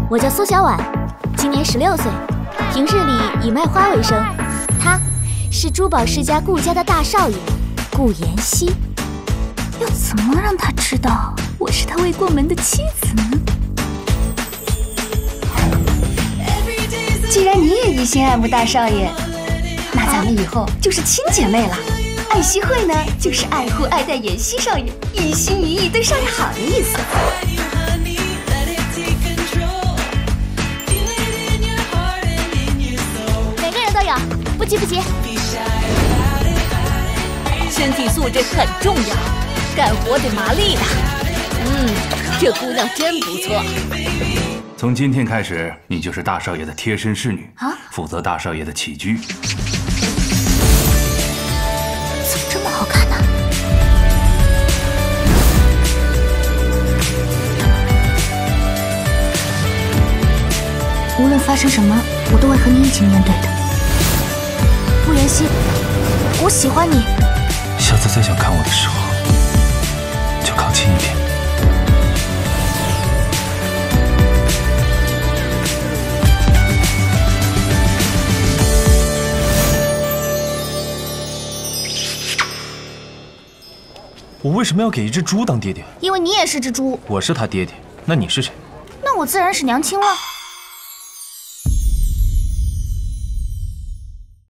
我叫苏小婉，今年16岁，平日里以卖花为生。他是珠宝世家顾家的大少爷顾妍希。要怎么让他知道我是他未过门的妻子呢？ 既然你也一心爱慕大少爷，那咱们以后就是亲姐妹了。爱惜会呢，就是爱护爱戴妍希少爷，一心一意对少爷好的意思。 每个人都有，不急不急。 身体素质很重要，干活得麻利的。这姑娘真不错。 从今天开始，你就是大少爷的贴身侍女啊， 负责大少爷的起居。 怎么这么好看呢？无论发生什么，我都会和你一起面对的。顾妍希，我喜欢你。 下次再想看我的时候，就靠近一点。我为什么要给一只猪当爹爹？ 因为你也是只猪。 我是他爹爹，那你是谁？ 那我自然是娘亲了。